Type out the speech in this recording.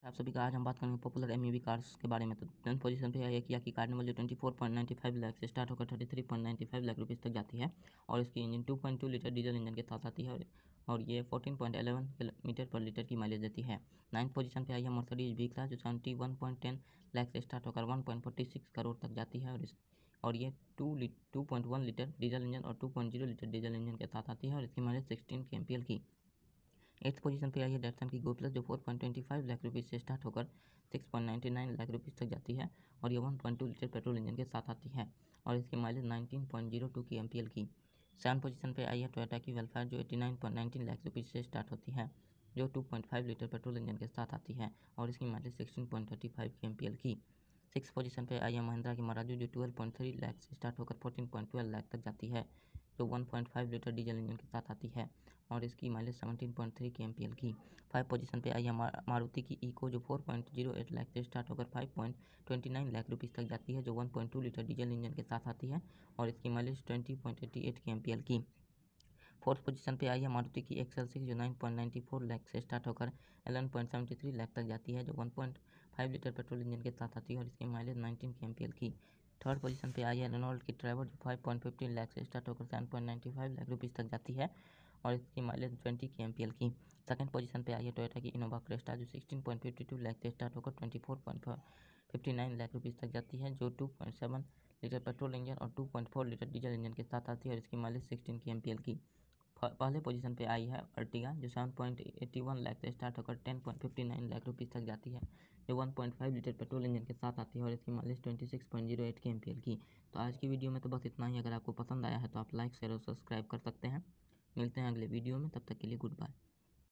आप सभी का आज हम बात करेंगे पॉपुलर एमयूवी कार्स के बारे में। तो 10th पोजीशन पे है किया की कार्निवल जो 24.95 लाख से स्टार्ट होकर 33.95 लाख रुपीज़ तक जाती है और इसकी इंजन 2.2 लीटर डीजल इंजन के साथ आती है और ये 14.11 किलोमीटर पर लीटर की माइलेज देती है। 9th पोजीशन पे आई है मर्सिडीज वी क्लास जो 71.10 लाख से स्टार्ट होकर 1.46 करोड़ तक जाती है और ये 2.1 लीटर डीजल इंजन और 2.0 लीटर डीजल इंजन के साथ आती है और इसकी माइलेज 16 kmpl की। 8th पोजीशन पे आई है डैटसन की गो प्लस जो 4.25 लाख रुपीज़ से स्टार्ट होकर 6.99 लाख रुपीज़ तक जाती है और ये 1.2 लीटर पेट्रोल इंजन के साथ आती है और इसकी माइलेज 19.02 kmpl की। 7th पोजीशन पे आई है टोयोटा की वेलफेयर जो 89.19 लाख रुपीज़ से स्टार्ट होती है जो 2.5 लीटर पेट्रोल इंजन के साथ आती है और इसकी माइलेज 16.35 kmpl की। 6th पोजीशन पे आई है महिंद्रा की मराजू जो 12.3 लाख से स्टार्ट होकर 14.12 लाख तक जाती है जो 1.5 लीटर डीजल इंजन के साथ आती है और इसकी माइलेज 17.3 kmpl की। 5 पोजीशन पे आई है मारुति की इको जो 4.08 लाख से स्टार्ट होकर 5.29 लाख रुपीज़ तक जाती है जो 1.2 लीटर डीजल इंजन के साथ आती है और इसकी माइलेज 20.88 kmpl की। 4th पोजीशन पे आई है मारुति की एक्सेल 6 जो 9.94 लाख से स्टार्ट होकर 11.73 लाख तक जाती है जो 1.5 लीटर पेट्रोल इंजन के साथ आती है और इसकी माइलेज 19 kmpl की। 3rd पोजीशन पे आई है रेनॉल्ट की ट्रैवर जो 5.15 लाख से स्टार्ट होकर 7.95 लाख रुपीज़ तक जाती है और इसकी माइलेज 20 kmpl की। 2nd पोजीशन पे आई है टोयोटा की इनोवा क्रेस्टा जो 16.52 लाख से स्टार्ट होकर 24.59 लाख रुपीज़ तक जाती है जो 2.7 लीटर पेट्रोल इंजन और 2.4 लीटर डीजल इंजन के साथ आती है और इसकी माइलेज 16 kmpl की। पहले पोजीशन पे आई है अर्टिगा जो 7.81 लाख से स्टार्ट होकर 10.59 लाख रुपीज़ तक जाती है जो 1.5 लीटर पेट्रोल इंजन के साथ आती है और इसकी माइलेज 26.08 kmpl की। तो आज की वीडियो में तो बस इतना ही। अगर आपको पसंद आया है तो आप लाइक शेयर और सब्सक्राइब कर सकते हैं। मिलते हैं अगले वीडियो में, तब तक के लिए गुड बाय।